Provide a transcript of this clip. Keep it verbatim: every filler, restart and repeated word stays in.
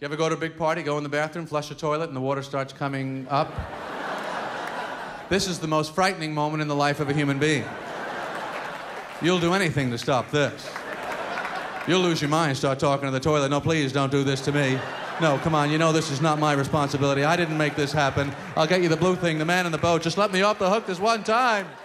You ever go to a big party, go in the bathroom, flush the toilet, and the water starts coming up? This is the most frightening moment in the life of a human being. You'll do anything to stop this. You'll lose your mind, start talking to the toilet. No, please, don't do this to me. No, come on, you know this is not my responsibility. I didn't make this happen. I'll get you the blue thing, the man in the boat. Just let me off the hook this one time.